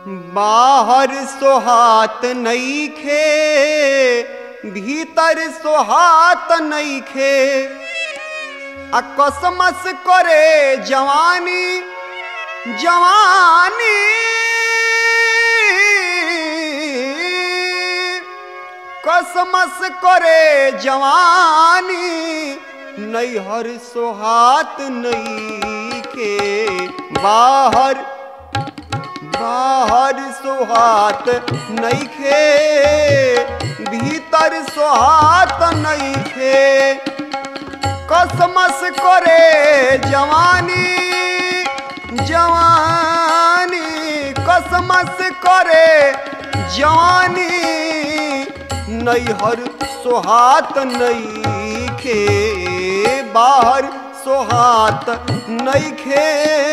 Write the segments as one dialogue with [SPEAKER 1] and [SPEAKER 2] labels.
[SPEAKER 1] बाहर सोहात नईखे, भीतर सोहात नईखे। कसमस करे जवानी जवानी, कसमस करे जवानी। नैहर सोहात नईखे, बाहर बाहर सोहात नईखे, भीतर सोहात नईखे। कसमस करे जवानी जवानी, कसमस करे जवानी। नैहर सोहात नईखे, बाहर सोहात नईखे,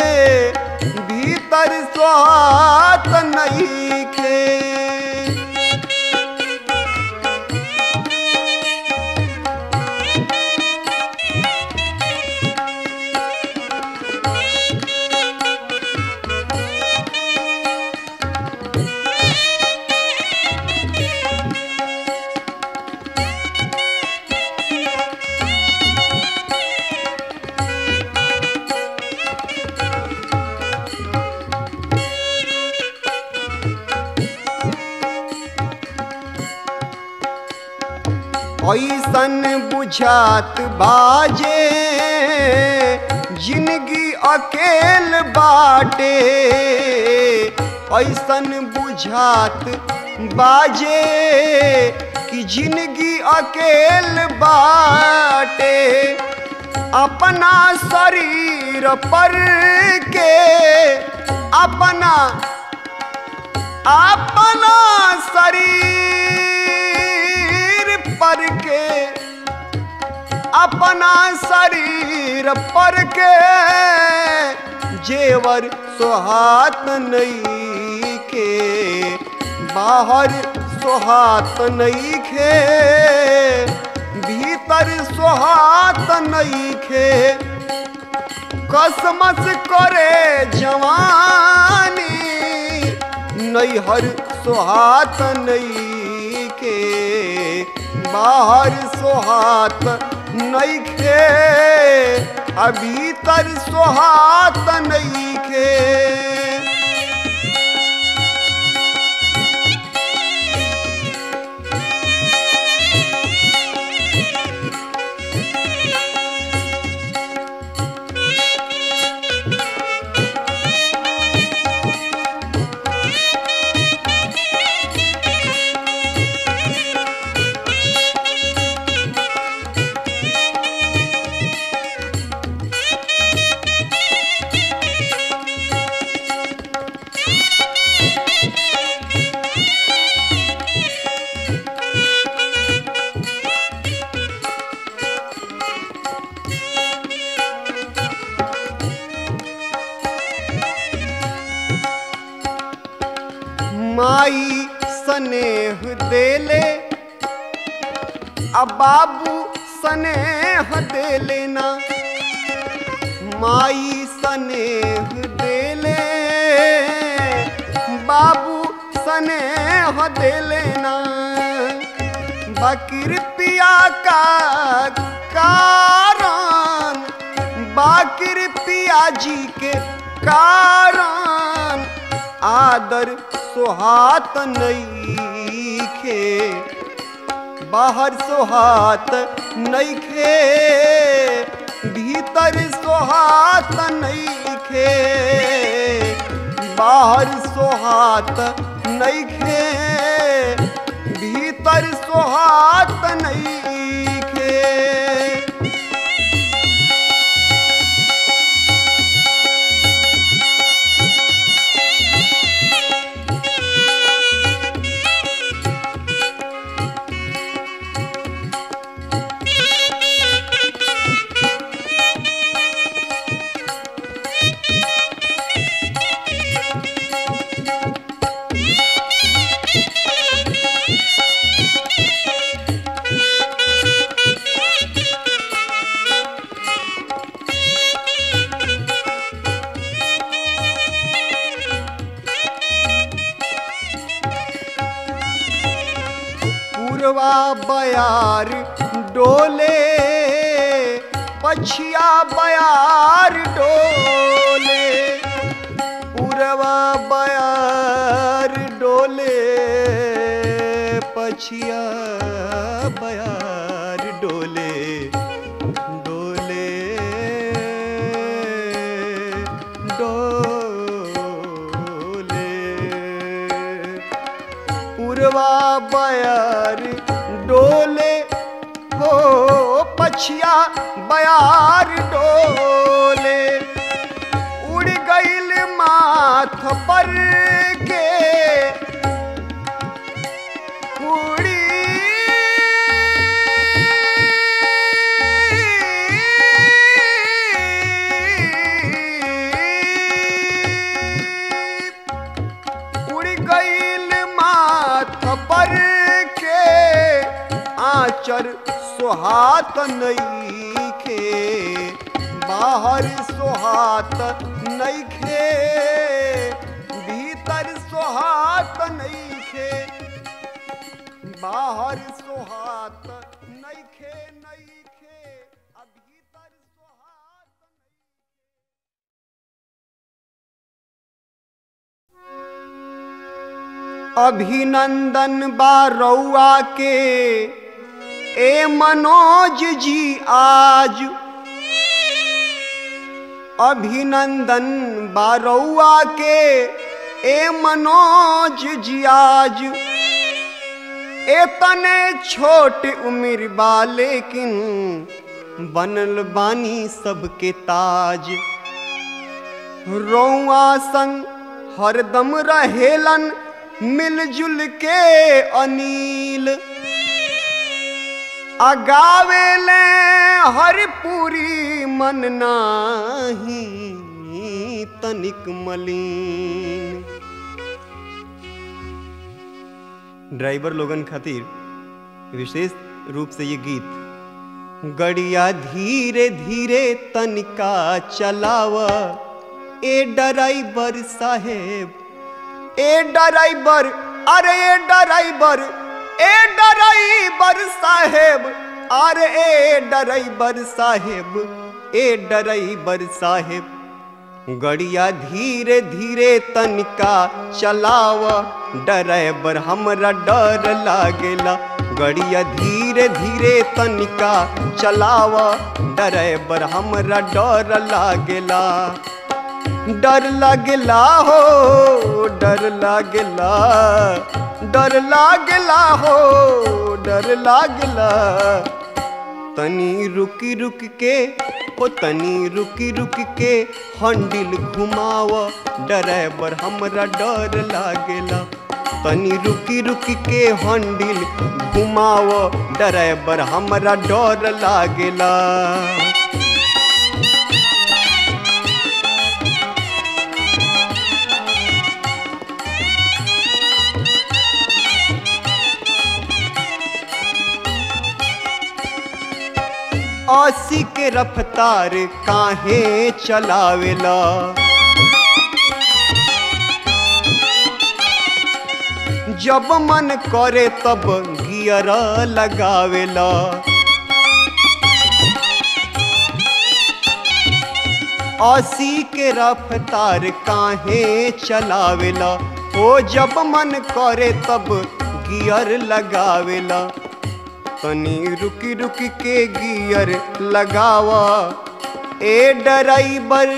[SPEAKER 1] भीतर सोहात नईखे। ऐसन बुझात बाजे जिंदगी अकेल बाटे। ऐसन बुझात बाजे कि जिंदगी अकेल बाटे। अपना शरीर पर के अपना शरीर पर के अपना शरीर पर के जेवर सोहात नईखे, बाहर सोहात नईखे, भीतर सोहात नईखे। कसमस करे जवानी, नैहर सोहात नईखे, बाहर सोहात नईखे, भीतर सोहात नईखे। माई स्नेह देले अब बाबू स्नेह देले ना। माई स्नेह देले बाबू स्नेह देले ना। बाकिर पिया का कारण, बाकिर पिया जी के कारण आदर सोहात नईखे, बाहर सोहात नईखे, भीतर सोहात नईखे। बाहर सोहात नईखे, भीतर सोहात नईखे। पुरवा बयार डोले, पछिया बयार डोले, पुरवा बयार डोले, पछिया बयार डोले, डोले डोले, पुरवा बयार डोले हो, पछिया बयार डोले, उड़ गईल माथ पर के उड़ी, उड़ गईल माथ पर के आचर सुहात नईखे, बाहर सुहात नईखे, भीतर सुहात नईखे, बाहर सुहात नईखे नईखे, भीतर सुहात नईखे। अभिनंदन बा रउआ के ए मनोज जी आज, अभिनंदन बा रउआ के ए मनोज जी आज, एतने छोट उम्र बा लेकिन बनल बानी सबके ताज, रउआ संग हरदम रहेलन मिलजुल के अनिल, अगावेले हरपुरी मन नाही तनिक मलिन। ड्राइवर लोगन खातिर विशेष रूप से ये गीत, गड़िया धीरे धीरे तनिका चलावा ए ड्राइवर साहेब, ए ड्राइवर, अरे ए ड्राइवर, ए ड्राइवर साहेब, अरे ए ड्राइवर साहेब, ए ड्राइवर साहेब, गड़िया धीरे धीरे तनिका चलावा ड्राइवर हमरा डर लागेला, गड़िया धीरे धीरे तनिका चलावा ड्राइवर हमरा डर लागेला, डर लागेला हो, डर लागेला, डर लागेला हो, डर लागेला, तनी रुकी रुक के ओ तनी रुकी रुक के हंडिल घुमाव ड्राइवर हमरा डर लागेला, तनी रुकी रुकी के हंडिल घुमाव ड्राइवर हमरा डर लागेला। अस्सी के रफ्तार काहे चलावेला, जब मन करे तब गियर लगावेला, अस्सी के रफ्तार काहे चलावेला, ओ जब मन करे तब गियर लगावेला, तनी रुकी रुकी के गियर लगावा ए ड्राइवर,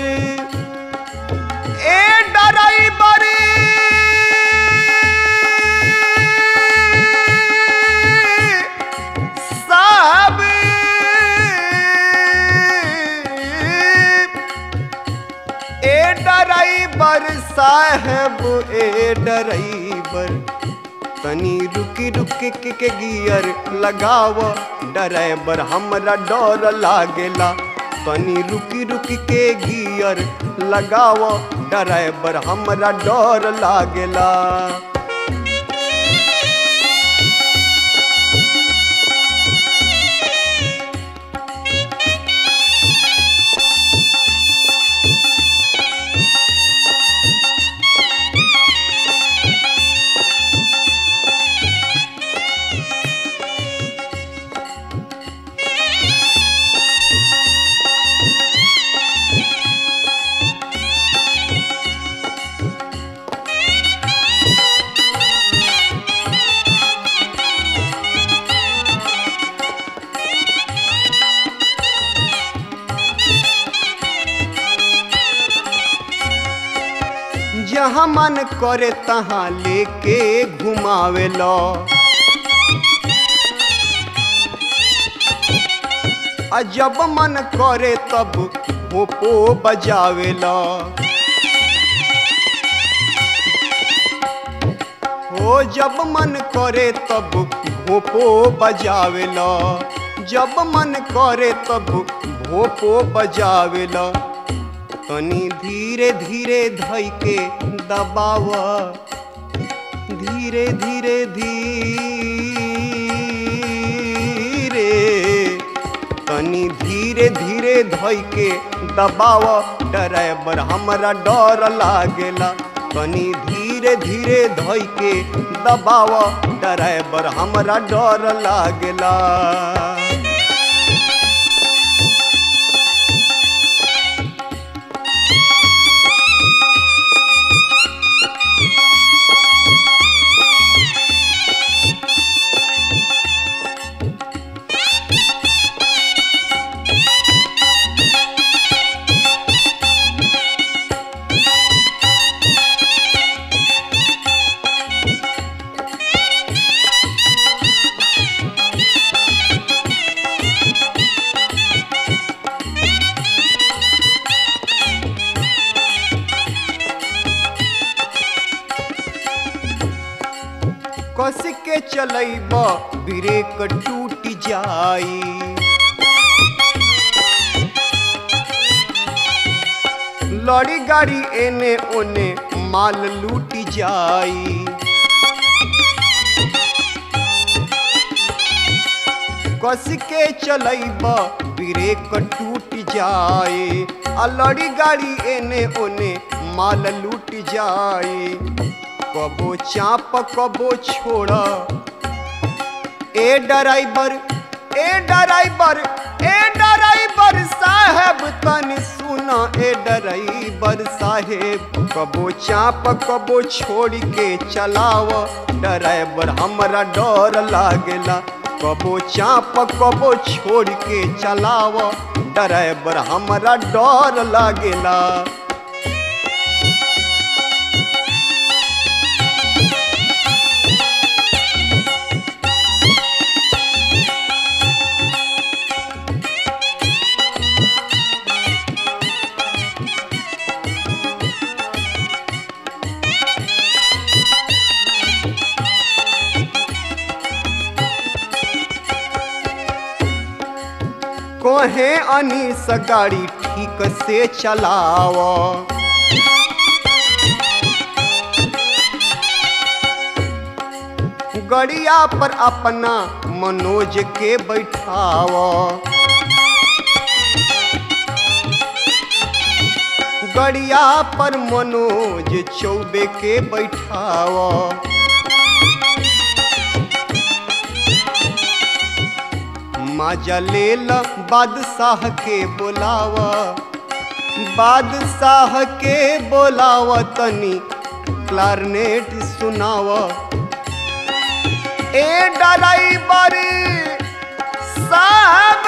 [SPEAKER 1] ए ड्राइवर, साहब, ए ड्राइवर साहब, ए ड्राइवर, तनी रुकी रुकी के गियर लगाव ड्राइवर हमरा डर लागेला, तनी रुकी रुकी के गियर लगाव ड्राइवर हमरा डर लागेला। जहाँ मन करे तहाँ लेके घुमावेला। जब मन करे तब भोपो बजावेला। हो जब मन करे तब भोपो बजावेला। जब मन करे तब भोपो बजावेला। तनी धीरे धीरे धई के दबावा, धीरे धीरे धीरे, तनी धीरे धीरे धई के दबावा। ड्राइवर हमरा डर लागेला। तनी धीरे धीरे धई के दबावा। ड्राइवर हमरा डर लागेला। कस के चलैब ब्रेक टूट जाई। लड़ी गाड़ी एने ओने माल लूट जाई। कस के चलैब ब्रेक टूट जाए। लड़ी गाड़ी एने ओने माल लूट जाए। कबो चाप कबो छोड़ा। ए ड्राइवर, ए ड्राइवर, ए ड्राइवर साहब तनी सुना। ए ड्राइवर साहेब कबो चाप कबो छोड़ के चलाव। ड्राइवर हमरा डर लागेला। कबो चाप कबो छोड़ के चलाव। ड्राइवर हमरा डर लागेला। कोहे अनीस गाड़ी ठीक से चलाव। गड़िया पर अपना मनोज के बैठाव। गड़िया पर मनोज चौबे के बैठाव। माजा लेल बादशाह के बोलावा। बादशाह के बोलावा तनी क्लारनेट सुनावा। ए ड्राइवर साहब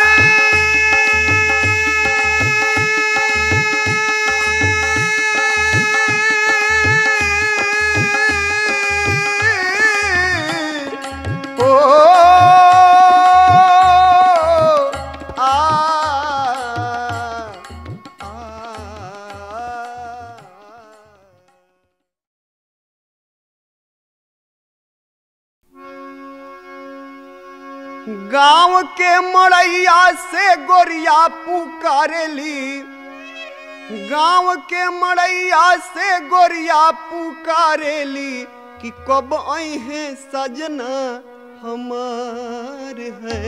[SPEAKER 1] गाँव के मड़ैया से गोरिया पुकारेली। गाँव के मड़ैया से गोरिया पुकारेली कि कब आए सजना हमार है।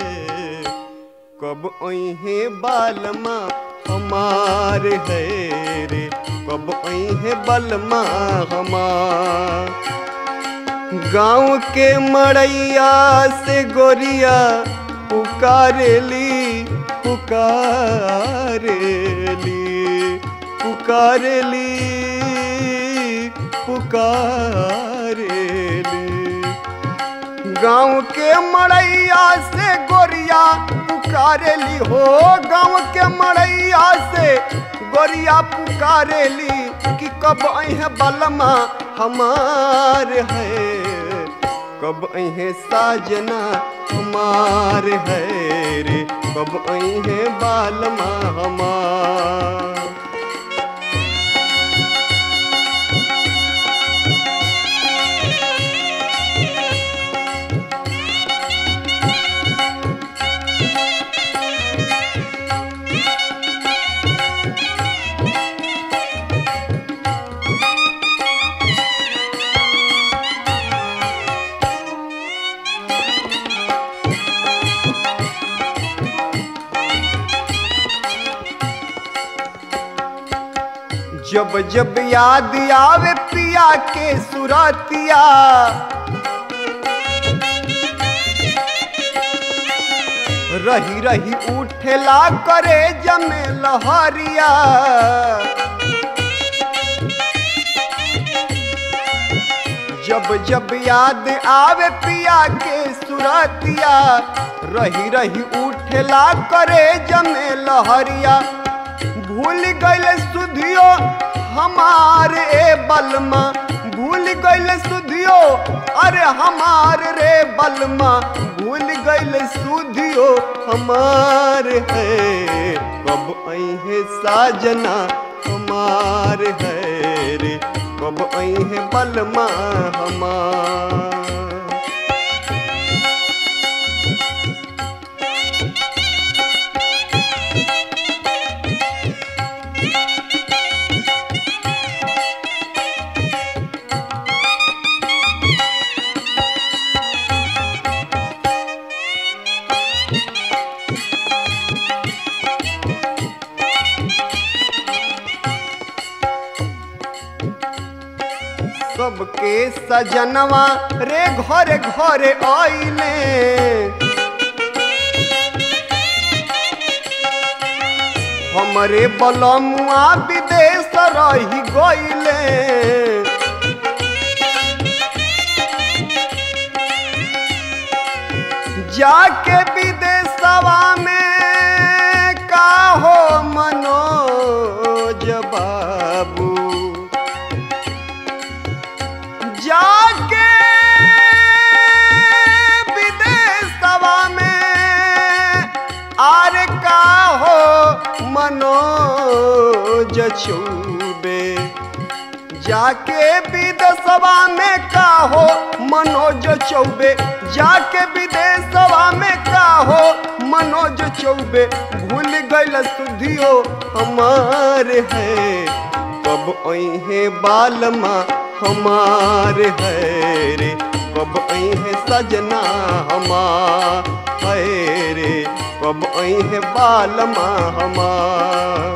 [SPEAKER 1] कब आए बालमा हमार है रे। कब आए बालमा हमार। गाँव के मड़ैया से गोरिया पुकारेली पुकारेली पुकारेली पुकारेली। गाँव के मड़ैया से गोरिया पुकारेली। हो गाँव के मड़ैया से गोरिया पुकारेली कि कब अहे बलमा हमार है, कब अहे साजना हमार है रे, कब अहे बालमा हमार। जब जब याद आवे पिया के सुरतिया, रही रही उठेला करे जमे लहरिया। जब जब याद आवे पिया के सुरतिया, रही रही उठेला करे जमे लहरिया। भूल गइल सुधियो हमार ए बलमा, भूल गइल सुधियो अरे हमार रे बलमा, भूल गइल सुधियो हमार है, कब अहे साजना हमार है रे, कब अहे बलमा हमार। सबके सजनवा रे घरे घरे आइले, हमरे बलमुआ विदेश रही गइले। जाके विदेशवा में का हो मनोज बाबू, जाके विदेशवा में आरे का हो मनोज चौबे, जाके विदेशवा में का हो मनोज चौबे, जाके विदेशवा में का हो मनोज चौबे। भूल गइल सुधियो हमार है, कब अहे बालमा हमार है रे, कब अहे सजना हमार है रे, कब अहे बालमा हमार।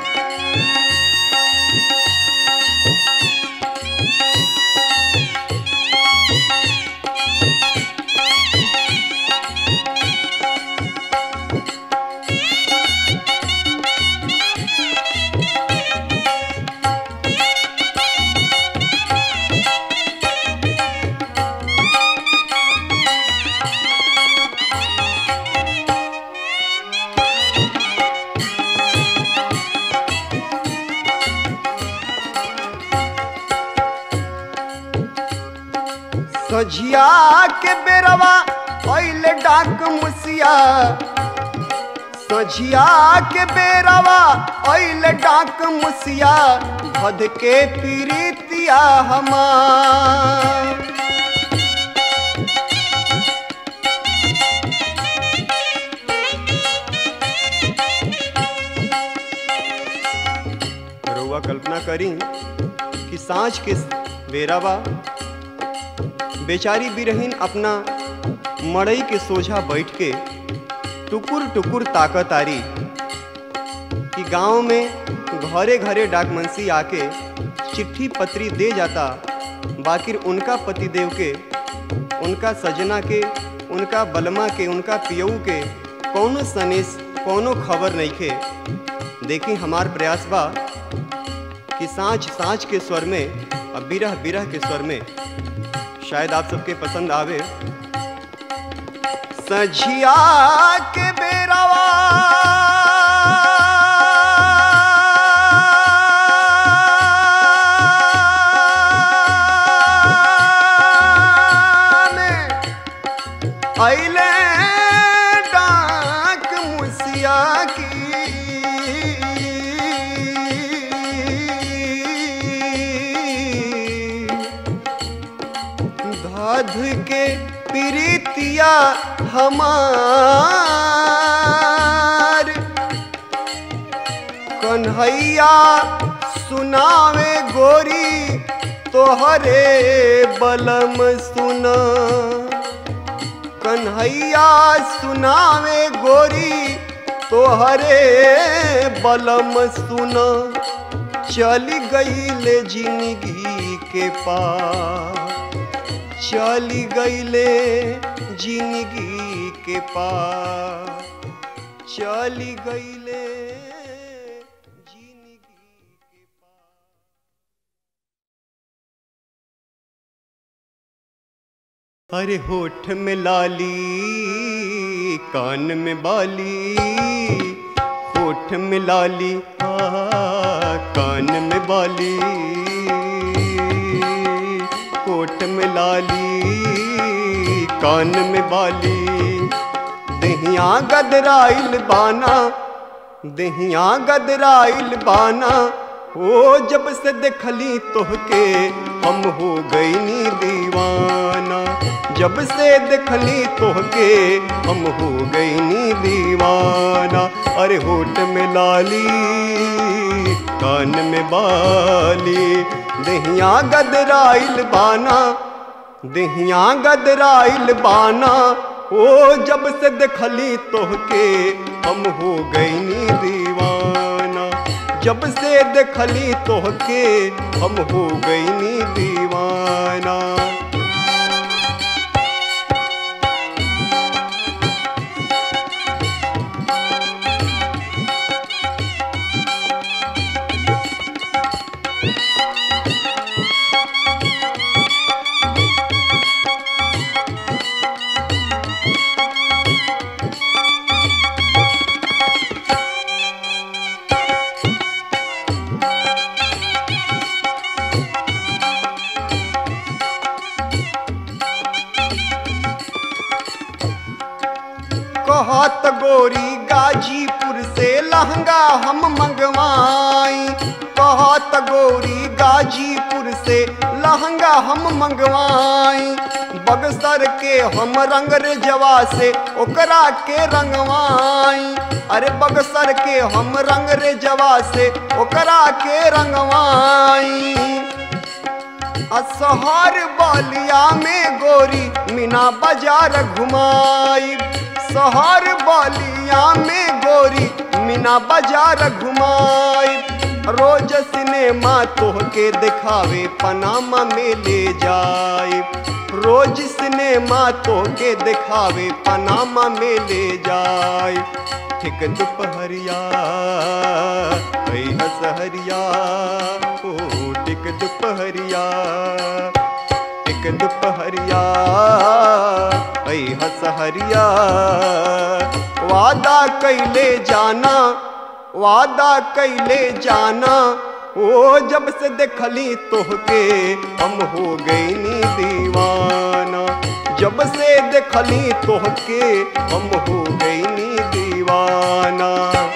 [SPEAKER 1] सझिया के बेरवा अइले डाक मुसिया, सझिया के बेरवा अइले डाक मुसिया, भद के पीरितिया हमार। रउआ कल्पना करी कि सांझ के बेरवा बेचारी बिरहीन अपना मड़ई के सोझा बैठ के टुकुर टुकुर ताकत आरी कि गांव में घरे घरे डाकमंसी आके चिट्ठी पत्री दे जाता, बाकिर उनका पतिदेव के, उनका सजना के, उनका बलमा के, उनका पियऊ के कौनो सनेस कौनो खबर नहीं खे। देखी हमार प्रयास बा कि सांझ सांझ के स्वर में और बिरह बिरह के स्वर में शायद आप सबके पसंद आवे। सझिया के बेरवा साध के प्रीतिया हमार कन्हैया सुनावे गोरी तोहरे बलम सुना कन्हैया सुनावे गोरी तोहरे बलम सुना चली गईले जिंदगी के पार चली गईले जिंदगी के पार चली गईले जिंदगी के पार। अरे होठ में लाली कान में बाली होठ में लाली कान में बाली होठ में लाली कान में बाली दहिया गदराइल बाना दहिया गदराइल बाना ओ जब से देखली तोहके हम हो गईनी दीवाना जब से देखली तोहके हम हो गईनी दीवाना। अरे होठ में लाली कान में बाली दहिया गदराइल बाना दहिया गदराइल बाना ओ जब से देखली तोहके हम हो गईनी दीवाना जब से देखली तोहके हम हो गईनी दीवाना। कहत गोरी गाजीपुर से लहंगा हम मंगवाई कहत गोरी गाजीपुर से लहंगा हम मंगवाई बक्सर के हम रंग रेजवा से ओकरा के रंगवाई अरे बक्सर के हम रंग रेजवा से ओकरा के रंगवाई शहर बलिया में गोरी मीना बाजार घुमाई शहर बलिया में गोरी मीना बाजार घुमाई रोज सिनेमा तोहके दिखावे पनामा में ले जाए रोज सिनेमा तोहके दिखावे पनामा में ले जाए ठीक दोपहरिया सहरिया ओ ठीक दोपहरिया सहरिया वादा कैले जाना ओ जब से देखली तोहके हम हो गईनी दीवाना जब से देखली तोहके हम हो गईनी दीवाना।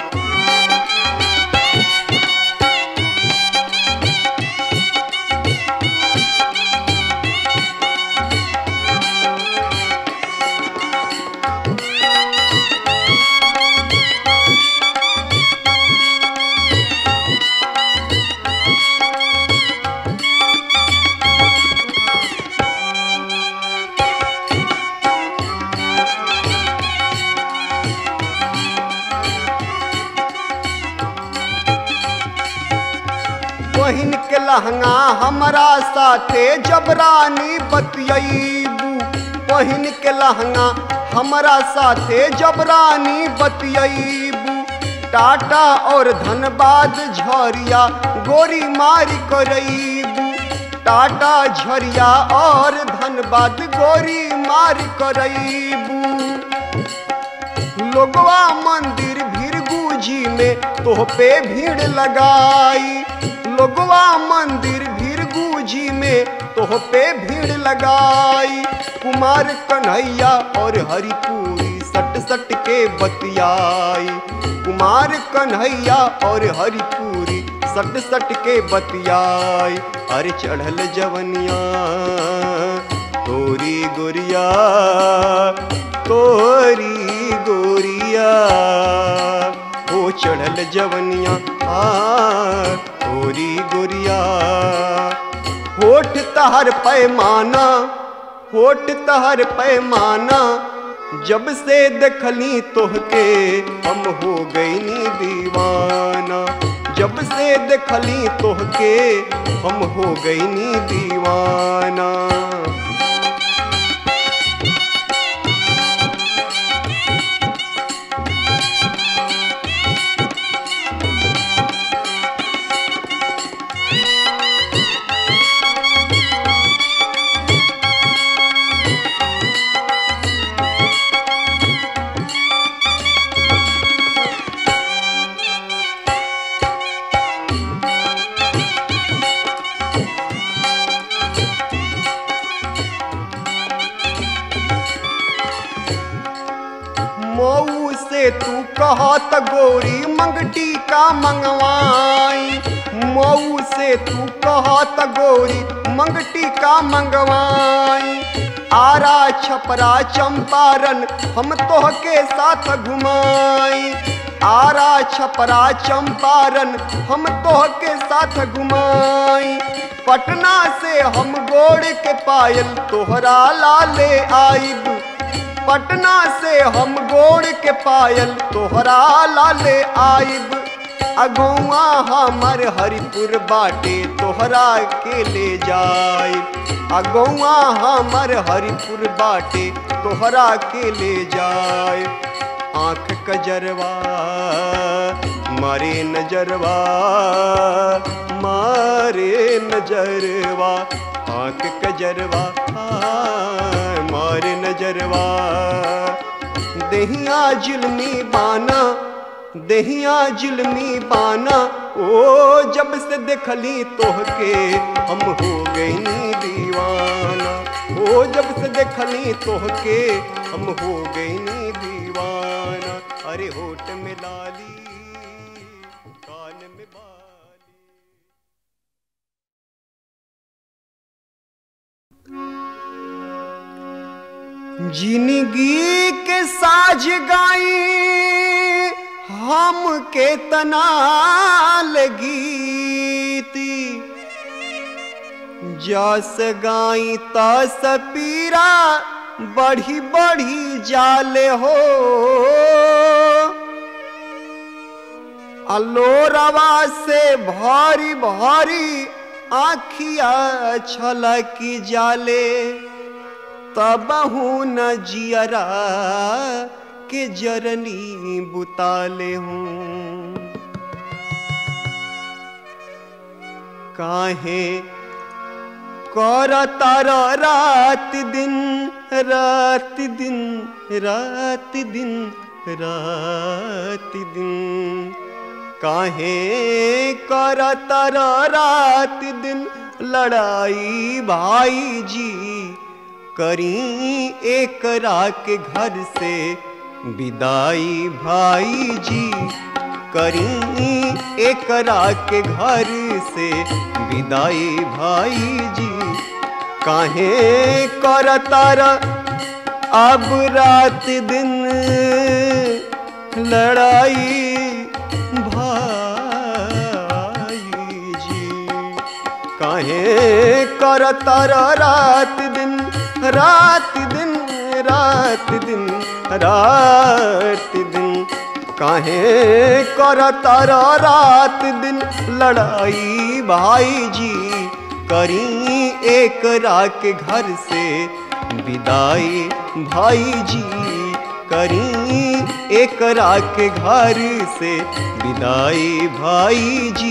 [SPEAKER 1] बहिन के लहंगा हमरा साथे जबरानी बतियबू बहिन के लहंगा हमरा साथे जबरानी बतियबू टाटा और धनबाद झरिया गोरी मारी करबू टाटा झरिया और धनबाद गोरी मारी करबू लोगवा मंदिर भीरगू जी में तोह पे भीड़ लगाई लोगवा मंदिर भीरगू जी में तोह पे भीड़ लगाई कुमार कन्हैया और हरिपुरी सट सट के बतियाई कुमार कन्हैया और हरिपुरी सट सट के बतियाई अरे चढ़ल जवनिया तोरी गोरिया तोरी गोरिया हो चढ़ल जवनिया तोरी गोरिया होठ तहर पैमाना होठ तहर पैमाना जब से देखली तोहके हम हो गईनी दीवाना जब से देखली तोहके हम हो गईनी दीवाना मऊ से तू कहत गोरी मंगटी का मंगवाई मऊ से तू कहत गोरी मंगटी का मंगवाई आरा छपरा चंपारण हम तोहके साथ घुमाई आरा छपरा चंपारण हम तोहके साथ घुमाई पटना से हम गोड़ के पायल तोहरा लाले आइब पटना से हम गोड़ के पायल तोहरा लाले आइब अगौआ हमर हरिपुर बाटे तोहरा के ले जाइब अगौआ हमर हरिपुर बाटे तोहरा के ले जाइब आँख कजरवा मारे नजरवा आँख कजरवा मारे नजरवा दहिया जुल्मी बाना ओ जब से देखली तोहके हम हो गईनी दीवाना ओ जब से देखली तोहके हम हो गईनी दीवाना अरे होठ में लाली कान में बाली जिंदगी के साज गाई हम के तना लगीती जस गाई तस पीरा बढ़ी बढ़ी जाले हो अलोरवा से भारी भारी आँखिया छलकी जाले तबहू न जियरा के जरनी बुताले हूँ काहे करता रात दिन रात दिन रात दिन रात दिन काहे करता रात दिन लड़ाई भाई जी करी एकरा के घर से विदाई भाई जी करी एकरा के घर से विदाई भाई जी काहे करतार अब रात दिन लड़ाई भाई जी काहे करतार रात दिन रात दिन रात दिन रात दिन काहे करतार रात दिन लड़ाई भाई जी करी एकरा के घर से विदाई भाई जी करी एकरा के घर से विदाई भाई जी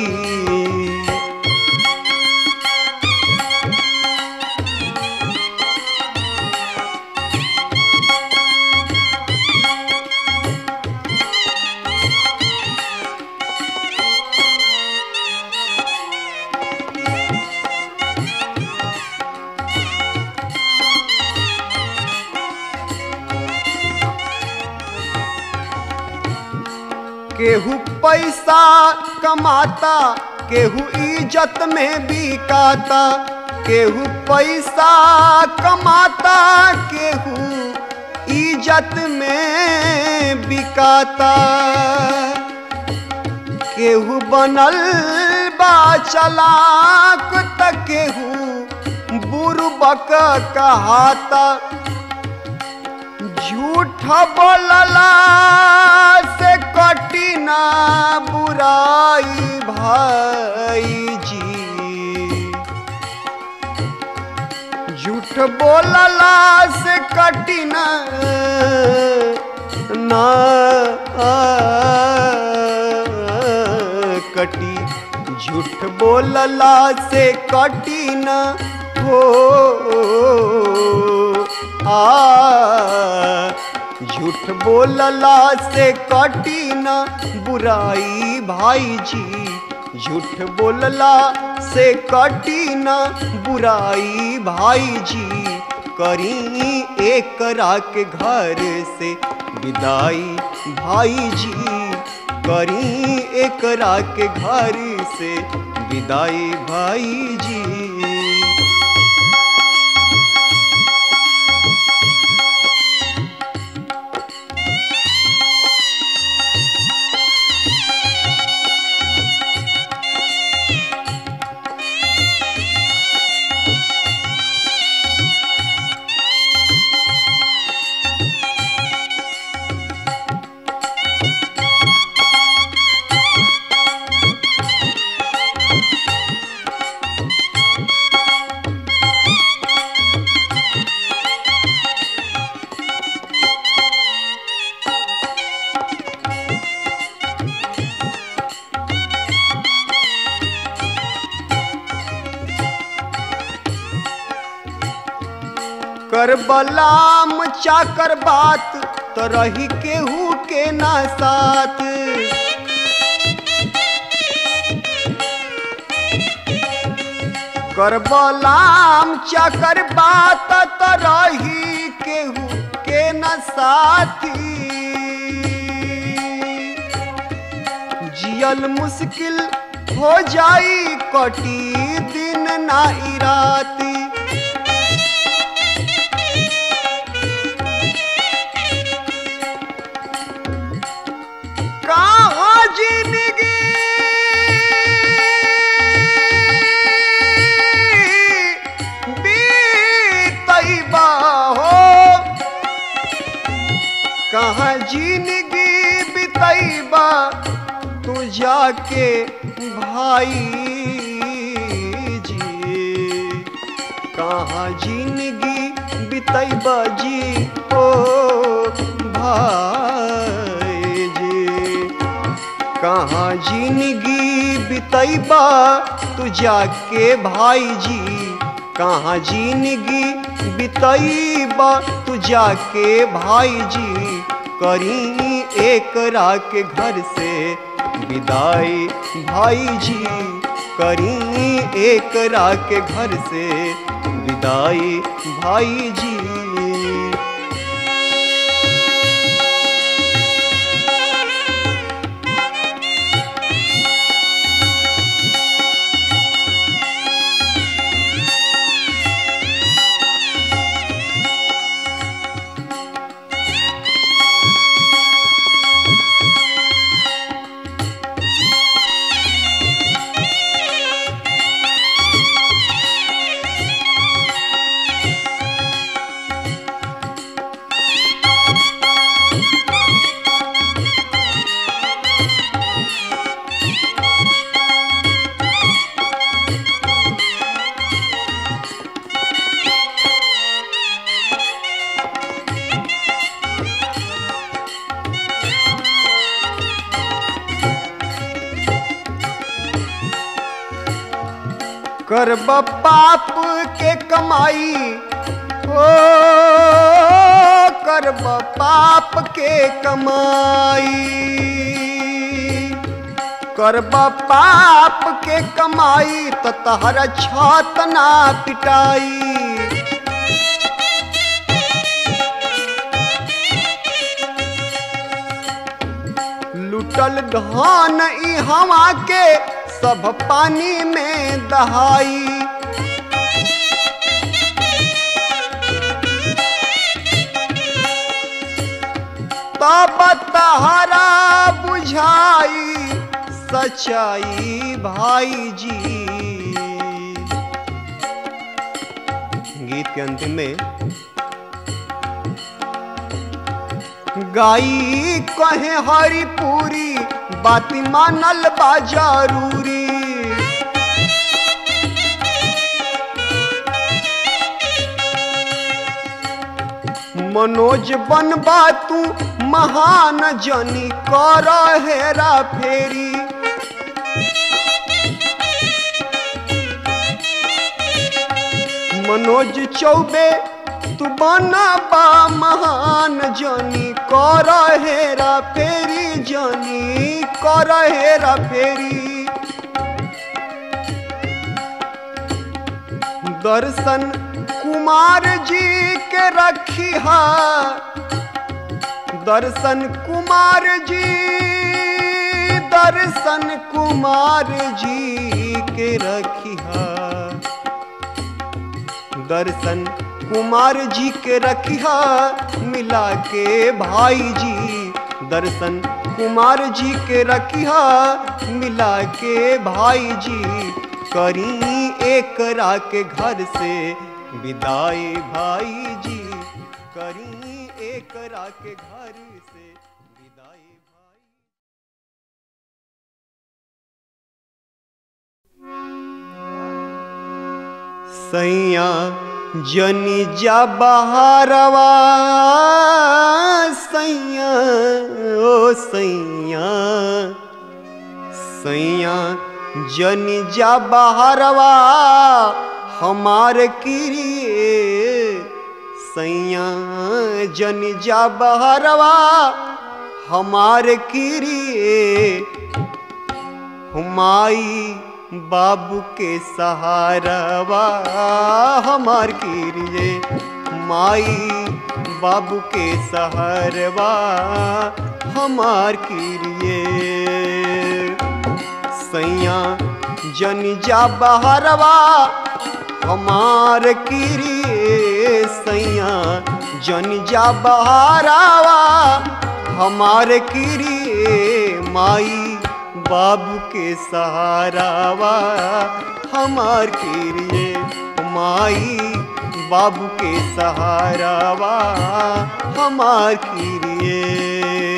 [SPEAKER 1] केहू पैसा कमाता केहू इज्जत में बिकाता केहू पैसा कमाता, केहू इज्जत में बिकाता, केहू बनल बा चालाक त केहू बुरबक कहाता। झूठ बोलला से कटी ना बुराई भाई जी, झूठ बोलला से कटी ना कटी, झूठ बोलला से कटी ना हो झूठ बोलला से कटी ना बुराई भाई जी, झूठ बोलला से कटी ना बुराई भाई जी। करी एकरा के घर से विदाई भाई जी, करी एकरा के घर से विदाई भाई जी। कर बलाम चाकर बात तो रही केहू के ना साथ, कर बलाम चाकर बात तो रही केहू के ना साथी। जियल मुश्किल हो जाई कटी दिन ना राती, कहाँ जिंदगी बितैबा तू जाके भाई जी, कहाँ जिंदगी बितैबा जी ओ भाई जी, कहाँ जिंदगी बितैबा तू जाके भाई जी, कहाँ जिंदगी बितैबा तू जाके भाई जी। करी एकरा के घर से विदाई भाई जी, करी एकरा के घर से विदाई भाई जी। करब पाप के कमाई ओ करब पाप के कमाई, करब पाप के कमाई तो तहर छात ना पिटाई। लुटल धान ई हवा के सब पानी में दहाई। तब तहरा बुझाई सच्चाई भाई जी। गीत के अंतिम में गाई कहे हरिपुरी बात मानल बा जरूरी। मनोज बनबा तू महान जनी कर हेरा फेरी। मनोज चौबे तू बनबा महान जनी कर हेरा फेरी, जनी कर हेरा फेरी। दर्शन कुमार जी के रखिहा, दर्शन कुमार जी, दर्शन कुमार जी के रखिहा। दर्शन कुमार जी के रखिया मिला के भाई जी। दर्शन कुमार जी के रखिया मिला के भाई जी। करी एकरा के घर से विदाई भाई जी। करी एकरा के घर से विदाई भाई। सैया जनी जा बहारवा, सैया ओ सैया, सैया जनी जा बहारवा हमार किरिए। सैया जनी जा बहारवा हमार किरिए। हुमाई बाबू के सहारावा हमार किरिए। माई बाबू के सहारवा हमार किरिए। सैया जन जा बहारवा हमार किरिए। सैया जन जा बहारवा हमार किरिए। माई बाबू के सहारावा हमार किरिए। माई बाबू के सहारावा हमार किरिए।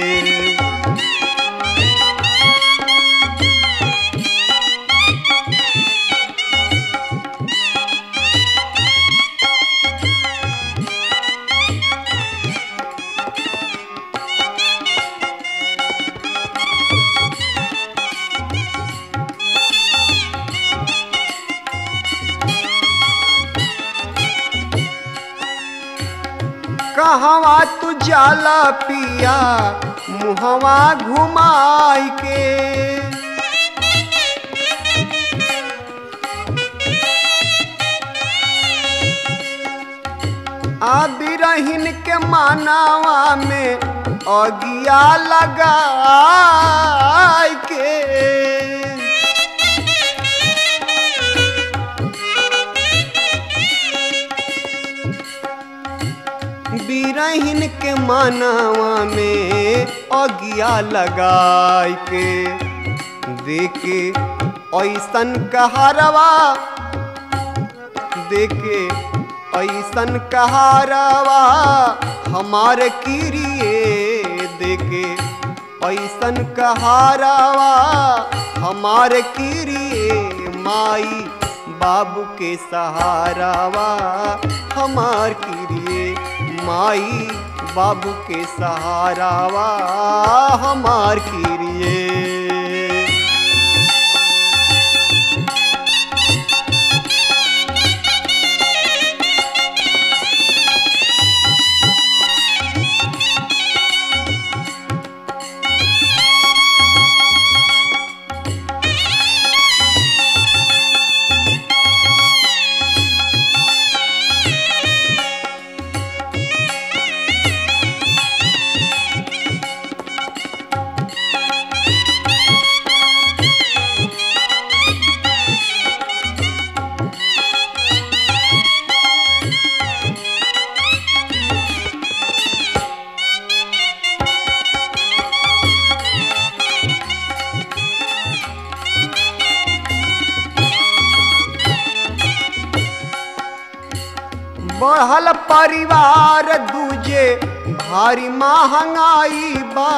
[SPEAKER 1] कहवा तू जाला पिया मुहवा घुमाई के। आदि रहीन के मानावा में अगिया लगाई के। बिरहिन के मानावा में अगिया लगाई के। देखे ऐसन कहारवा, देखे ऐसन कहारवा हमार किरिए। देखे ऐसन कहारवा हमार किरिए। माई बाबू के सहारावा हमार किरिए। माई बाबू के सहारावा हमार किरिए। बढ़ल परिवार दूजे भारी महंगाई बा।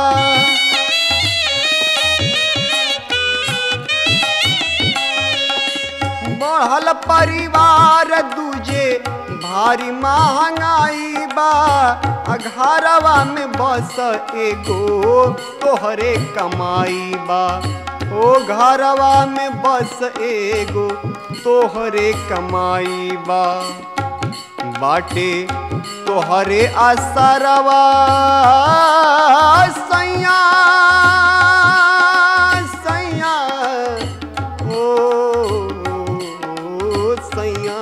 [SPEAKER 1] बढ़ल परिवार दूजे भारी महंगाई बा। घरवा में बस एगो तोहरे कमाई बा। ओ घरवा में बस एगो तोहरे कमाई बा। बाटे तोहरे आसरवा सैया सैया सैया।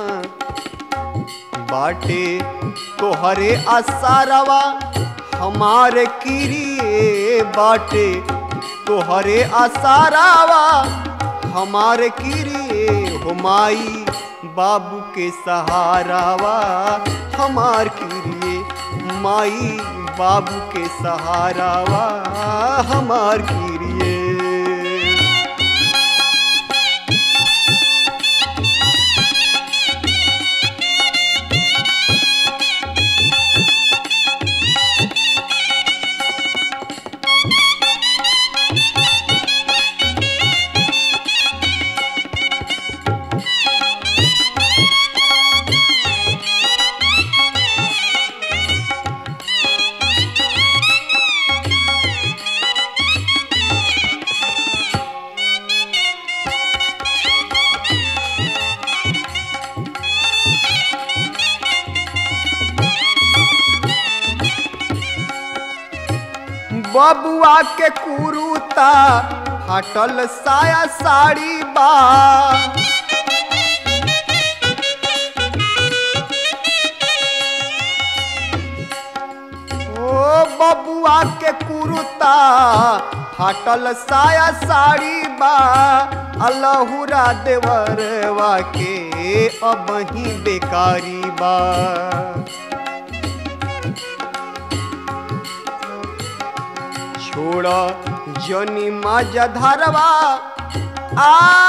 [SPEAKER 1] बाटे तोहरे आसरवा हमारे किरिए। बाटे तोहरे आसरवा हमारे किरिए। हो माई बाबू के सहारावा हमार किरिए। माई बाबू के सहारावा हमार किरिए। बबुआ के कुरुता हटल साया साड़ी बा। ओ बबुआ के कुरुता हटल साया साड़ी बा। अलहुरा देवरवा के अबही बेकारी बा। छोड़ा जनी माजा धरवा आ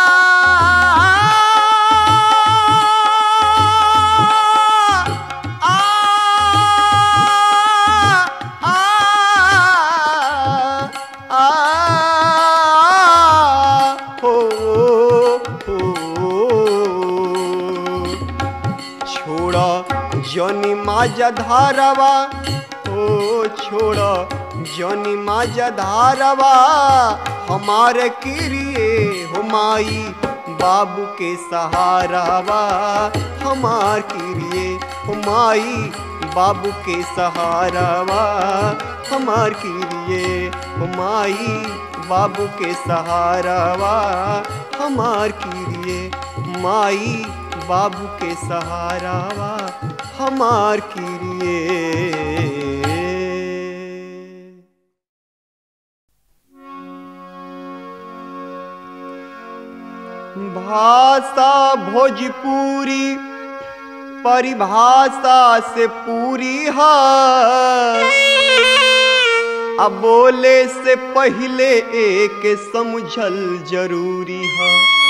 [SPEAKER 1] आ आ हो छोड़ा जनी माजा धरवा। ओ छोड़ा जनी माजा धारवा हमारे किरिए। हो माई बाबू के सहारावा हमार किरिए। हो माई बाबू के सहारावा हमार किरिए। हो माई बाबू के सहारावा हमार किरिए। माई बाबू के सहारावा हमार किरिए। भाषा भोजपुरी परिभाषा से पूरी है। अब बोले से पहले एक समझल जरूरी है।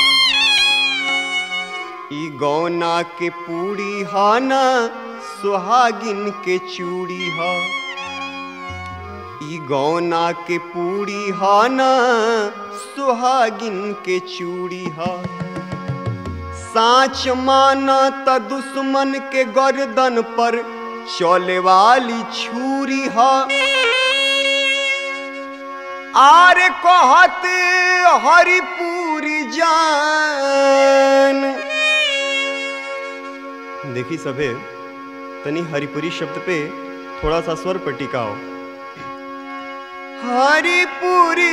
[SPEAKER 1] ई गौना के पूरी है न सुहागिन के चूड़ी है। ई गौना के पूरी है न सुहागिन के चूड़ी है। साँच माना त दुश्मन के गर्दन पर चले वाली छुरी है। आरे कहत हरिपुरी जान। देखी सभे तनी हरिपुरी शब्द पे थोड़ा सा स्वर पर टिकाओ। हरिपुरी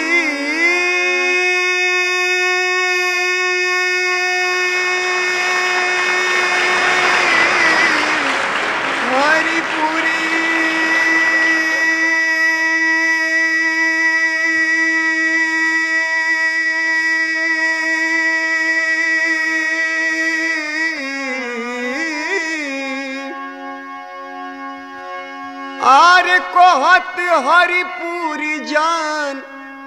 [SPEAKER 1] हरिपुरी आरे कहत हरिपुरी जान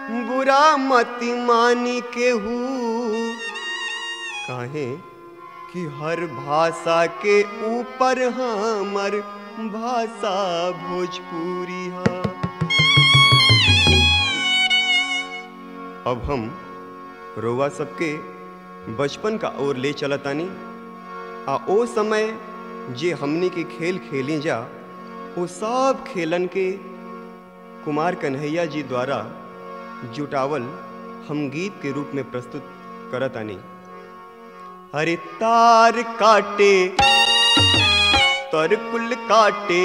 [SPEAKER 1] बुरा मति मानी केहू। काहे कि हर भाषा के ऊपर हमर भाषा भोजपुरी है। अब हम रोवा सबके बचपन का ओर ले चलतानी। आ ओ समय जे हमनी के खेल खेली जा वो सब खेलन के कुमार कन्हैया जी द्वारा जुटावल हम गीत के रूप में प्रस्तुत करतानी। हरे तार काटे तरकुल काटे,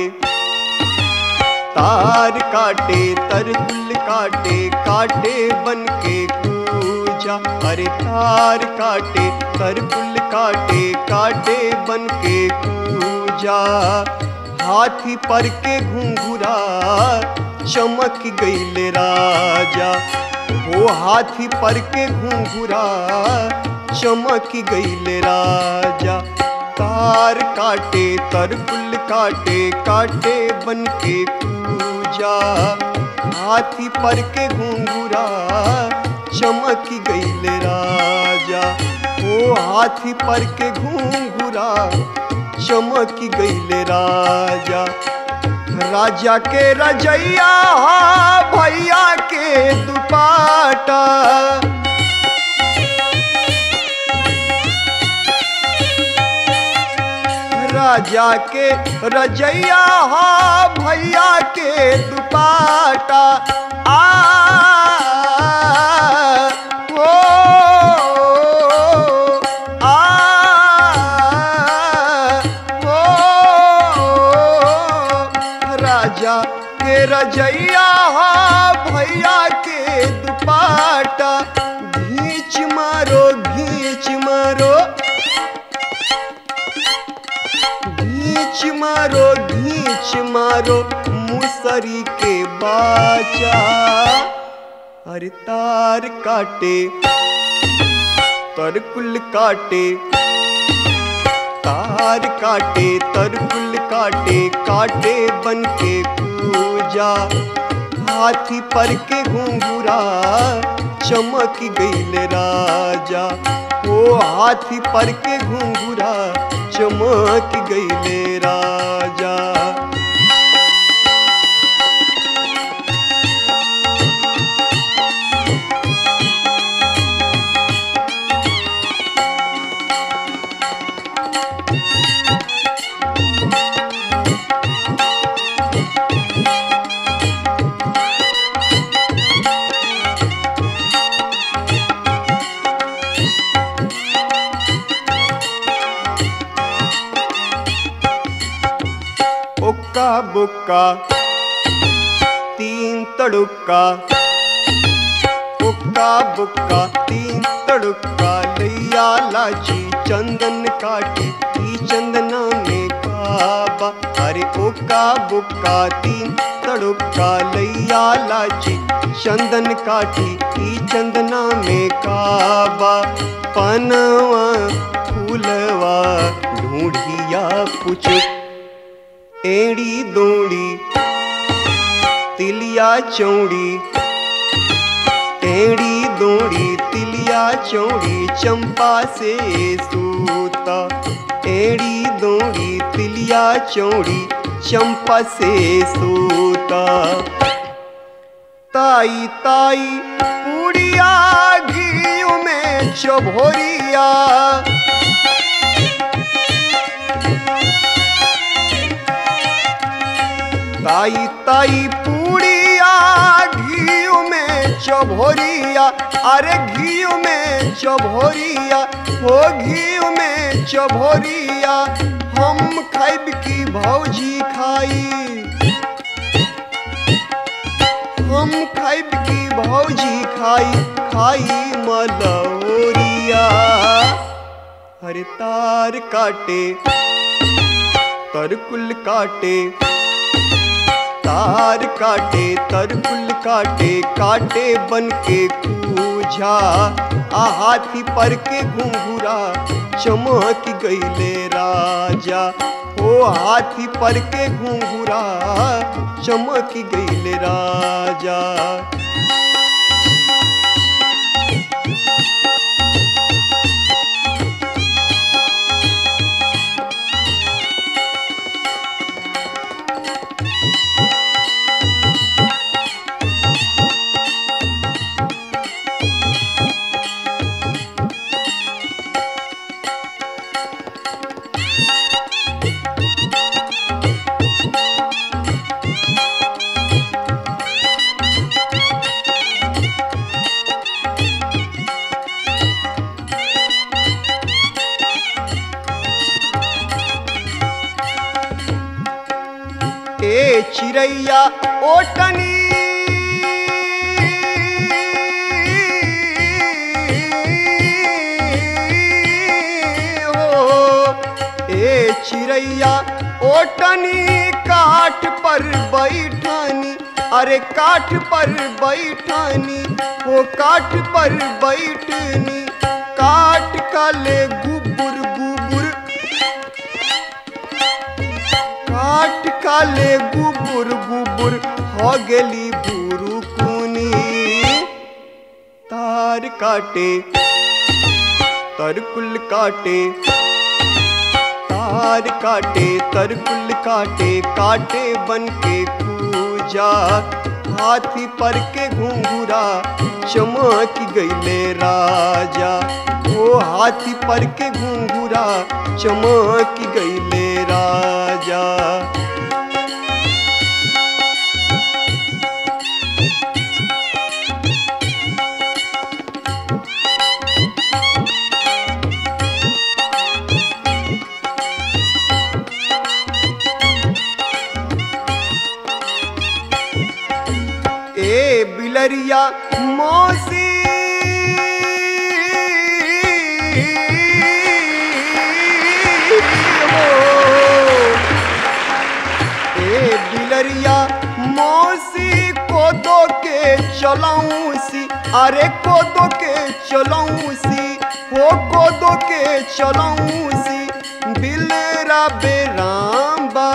[SPEAKER 1] तार काटे तरकुल काटे, काटे बन के कूजा। अरे तार काटे तरकुल काटे, काटे बन के कूजा। हाथी पर के घुंघुरा चमक गईले राजा, वो हाथी पर के घुंघुरा चमक गईले राजा। तार काटे तरकुल काटे, काटे बन के कूजा। हाथी पर के घुंघुरा चमक गईले राजा, ओ हाथी पर के घुंघुरा चमक गईले राजा। राजा के रजैया भैया के दुपाटा, राजा के रजैया भैया के दुपाटा। राजा के रजैया भैया के दुपाटा। घींच मारो घींच मारो, घींच मारो घींच मारो मुसरी के बाचा। अरे तार काटे तरकुल काटे, तार काटे तरकुल काटे, काटे बन के कूजा। हाथी पर के घुंघुरा चमक गईले राजा, ओ हाथी पर के घुंघुरा चमक गईले राजा। उक्का बुक्का तीन तड़ुक्का, उक्का बुक्का तीन तड़ुक्का। लैया लाची चंदन काटी, ई चंदना में काबा। अरे उक्का बुक्का तीन तड़ुक्का, लैया लाची चंदन काटी, ई चंदना में काबा। पनवा फूलवा ढूंढिया पुचुक, एड़ी दोड़ी तिलिया चौड़ी, एड़ी दोड़ी तिलिया चौड़ी। चंपा से सूता, एड़ी दोड़ी तिलिया चौड़ी, चंपा से सूता। ताई ताई पूड़िया घी में चभोरिया, ताई ताई पूड़िया घी में चभोरिया। अरे घी में चभोरिया, हो घी में चभोरिया। हम खाइब की भौजी खाई, हम खाइब की भौजी खाई, खाई मलौरिया। हरे तार काटे तरकुल काटे, तार काटे तरकुल काटे, काटे बन के कूजा। आ हाथी पर के घुंघुरा चमक गईले राजा, ओ हाथी पर के घुंघुरा चमक गईले राजा। ए चिड़ैया ओटनी चिड़ैया ओटनी काठ पर बैठानी, अरे काठ पर बैठानी, वो काठ पर बैठनी, काट काले गुबुर गुबुर, काट काले गुबुर गुबुर हो गेली बुरु कुनी। तार काटे तरकुल काटे, तार काटे तरकुल काटे, काटे बन के कूजा, हाथी पर के घुंघरा चमक गईले राजा, ओ हाथी पर के घुंघरा चमक गईले राजा। बिलरिया मौसी हो, ए बिलरिया मौसी कोदो के चलाऊं सी, अरे कोदो के चलाऊं सी, हो कोदो के चलाऊं सी, बिलरा बेराम्बा,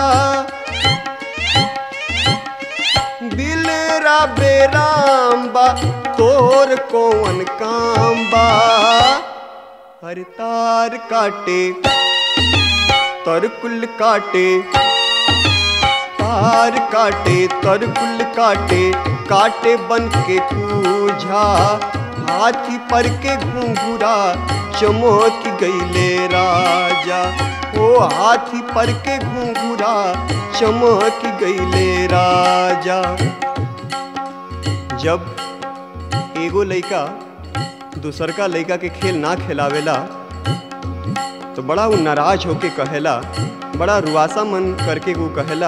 [SPEAKER 1] बिलरा बेराम्बा, तोर कौन काम्बा। हर तार काटे तरकुल काटे, तार काटे तरकुल काटे, काटे बन के कूझा, हाथी पर के घुंघरा चमक गईले राजा, ओ हाथी पर के घुंघरा चमक गईले राजा। जब एगो लइका दूसर का लइका के खेल ना खिलावेला तो बड़ा वो नाराज होके कहेला, बड़ा रुआसा मन करके वो कहेला,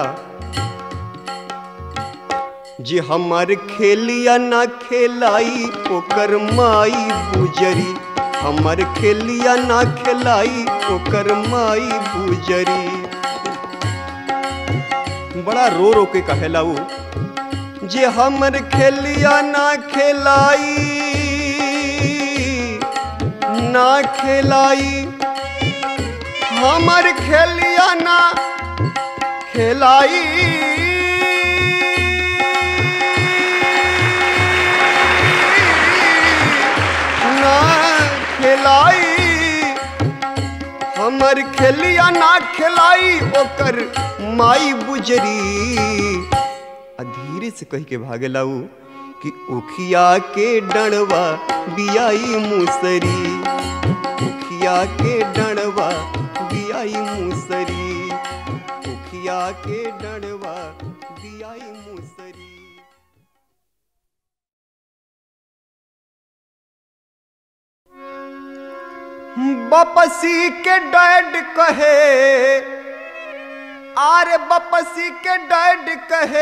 [SPEAKER 1] जे हमार खेलिया ना खेलाई ओकर माई बुजरी, हमार खेलिया ना खेलाई ओकर माई बुजरी। बड़ा रो रो के कहेला वो, जे हमर खेलिया ना खेलाई, ना खेलाई, हमर खेलिया ना खेलाई, ना खेलाई, हमर खेलिया ना खेलाई ओकर माई बुजरी। धीरे से कह के भागेला उ कि उखिया के डणवा बियाई मुसरी, उखिया के डणवा बियाई मुसरी, उखिया के डणवा बियाई मुसरी। बपसी के डैड कहे, आरे बपसी के डैड कहे,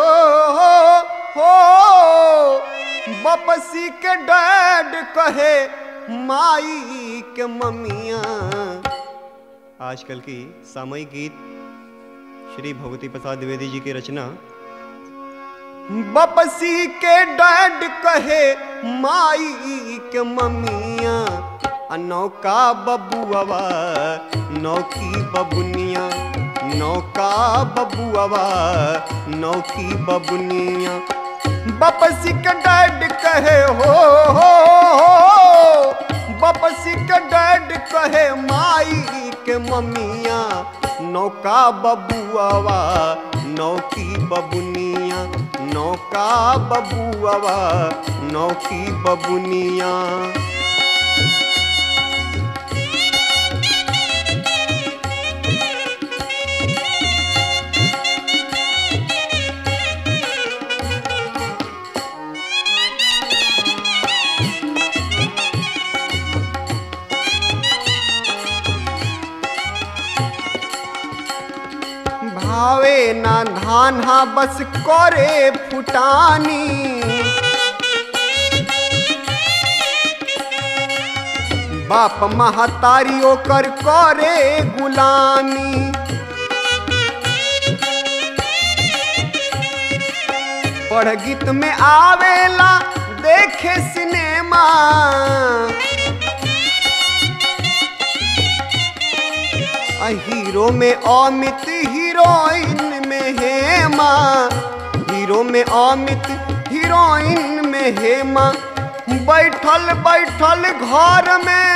[SPEAKER 1] हो बपसी के डैड कहे, माई के मम्मिया। आजकल की सामयिक गीत श्री भगवती प्रसाद द्विवेदी जी की रचना। बपसी के डैड कहे, माई के मम्मिया, नौका बबुआ नौकी बबुनिया, नौका बबुआ नौकी बबुनिया। बपसी के डैड कहे, हो बपसी के डैड कहे, माई के मम्मिया, नौका बबुआ नौकी बबुनिया, नौका बबुआ नौकी बबुनिया। खावे ना धान हा बस करे फुटानी। बाप महतारी ओकर करे गुलामी। पढ़ गीत में आवेला देखे सिनेमा। हीरो में अमित हीरोइन में हेमा। हीरो में अमित हीरोइन में हेमा। बैठल बैठल घर में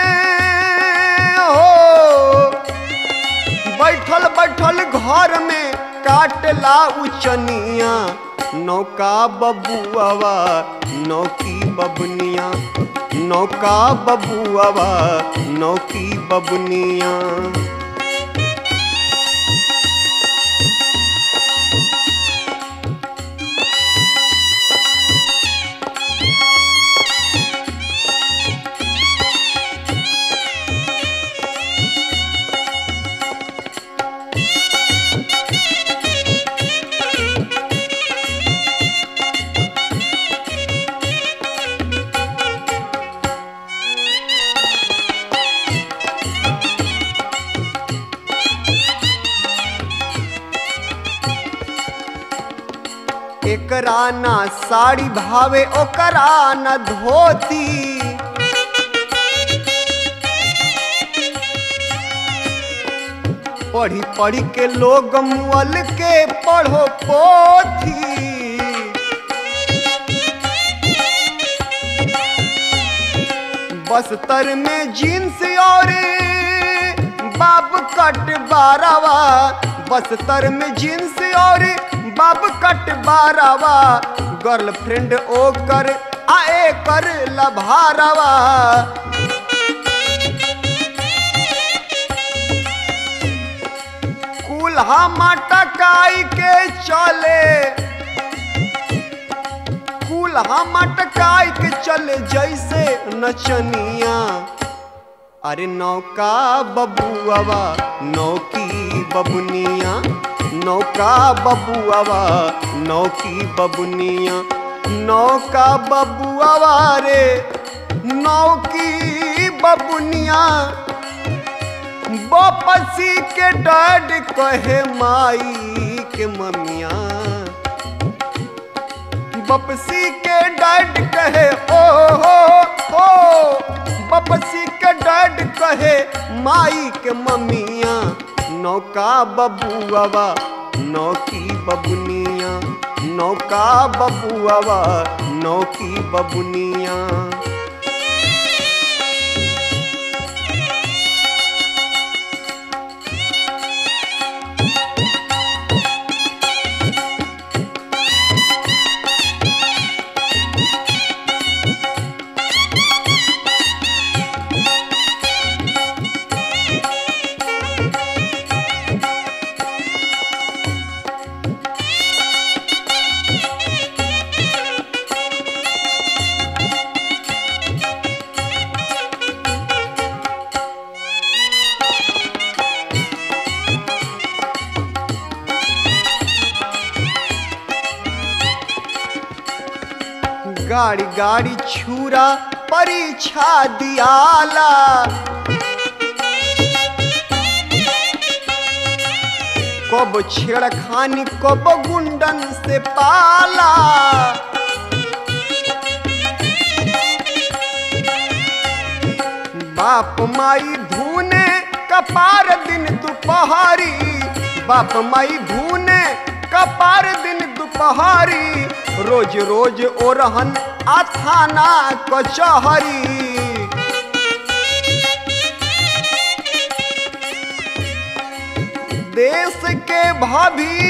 [SPEAKER 1] हो, बैठल बैठल घर में काटला उचनिया। नौका बबुआवा नौकी बबनिया। नौका बबुआवा नौकी बबनिया। एकरा ना साड़ी भावे ओकरा ना धोती। पढ़ी पढ़ी के लोग मुअल के पढ़ो पोथी। बस्तर में जींस और बाब कट बारावा। बस्तर में जींस और बाब कट बारावा। गर्लफ्रेंड ओकर आए कर लभारावा। कुल्हा मटकाई के चले। कुल्हा मटकाई के चले जैसे नचनिया। अरे नौका बबुआवा नौकी बबनिया। नौका बबुआवा नौकी बबनिया। नौका बबुआवा रे नौकी बबनिया। बपसी के डैड कहे माई के ममिया। बपसी के डैड कहे ओ बपसी के डैड कहे माई के ममिया। नौका बबुआवा नौकी बबनिया। नौका बबुआवा नौकी बबनिया। गाड़ी गाड़ी छुरा परीक्षा दियाला। कब छेड़खानी कब गुंडन से पाला। बाप माई धूने कपार दिन दोपहरी। बाप माई धूने कपार दिन दोपहरी। रोज रोज ओरहन आथाना कचहरी। देश के भाभी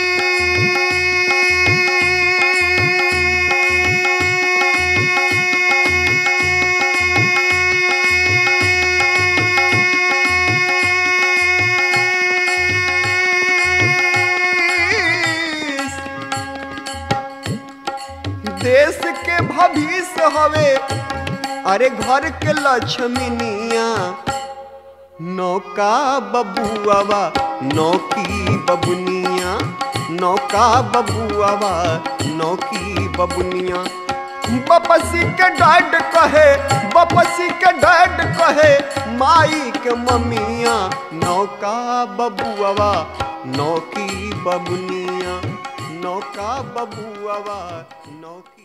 [SPEAKER 1] देश के भविष्य हवे। अरे घर के लक्ष्मीनिया। नौका बबुआवा नौकी बबुनिया, नौका बबुआवा नौकी बबुनिया। बपसी के डैड कहे, बपसी के डैड कहे, माई के मम्मिया, नौका बबुआवा नौकी बबुनिया, नौका बबुआवा नौकी।